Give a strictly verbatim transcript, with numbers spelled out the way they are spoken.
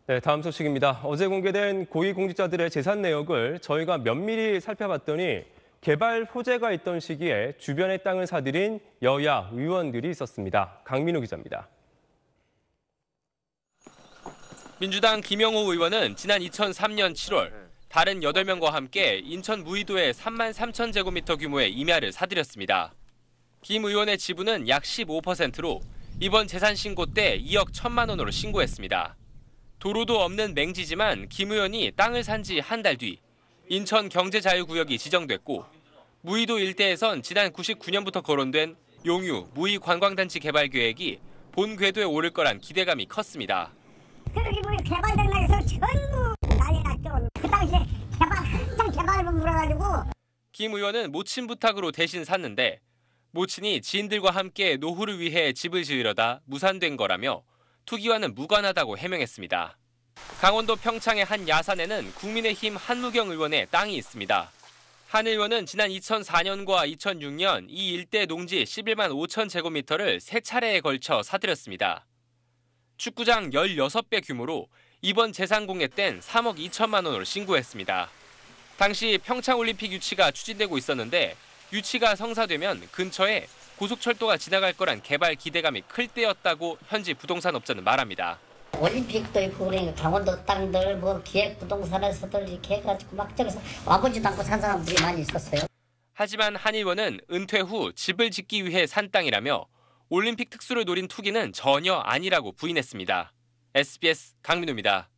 네, 다음 소식입니다. 어제 공개된 고위공직자들의 재산 내역을 저희가 면밀히 살펴봤더니 개발 호재가 있던 시기에 주변의 땅을 사들인 여야 의원들이 있었습니다. 강민우 기자입니다. 민주당 김영호 의원은 지난 이천삼 년 칠월 다른 여덟 명과 함께 인천 무의도에 삼만 삼천 제곱미터 규모의 임야를 사들였습니다. 김 의원의 지분은 약 십오 퍼센트로 이번 재산 신고 때 이억 천만 원으로 신고했습니다. 도로도 없는 맹지지만 김 의원이 땅을 산 지 한 달 뒤 인천 경제자유구역이 지정됐고 무의도 일대에선 지난 구십구 년부터 거론된 용유 무의관광단지 개발 계획이 본 궤도에 오를 거란 기대감이 컸습니다. 그러기 보니 개발된 날에서 전부 난리 났죠. 그 당시에 개발 한창 개발을 물어가지고. 김 의원은 모친 부탁으로 대신 샀는데 모친이 지인들과 함께 노후를 위해 집을 지으려다 무산된 거라며 투기와는 무관하다고 해명했습니다. 강원도 평창의 한 야산에는 국민의힘 한무경 의원의 땅이 있습니다. 한 의원은 지난 이천사 년과 이천육 년 이 일대 농지 십일만 오천 제곱미터를 세 차례에 걸쳐 사들였습니다. 축구장 열여섯 배 규모로 이번 재산 공개 땐 삼억 이천만 원으로 신고했습니다. 당시 평창올림픽 유치가 추진되고 있었는데 유치가 성사되면 근처에 고속철도가 지나갈 거란 개발 기대감이 클 때였다고 현지 부동산 업자는 말합니다. 올림픽도 있고 그러니까 강원도 땅들 뭐 기획부동산에서들 이렇게 해가지고 막 저기서 와보지도 않고 산 사람들이 많이 있었어요. 하지만 한 의원은 은퇴 후 집을 짓기 위해 산 땅이라며 올림픽 특수를 노린 투기는 전혀 아니라고 부인했습니다. 에스비에스 강민우입니다.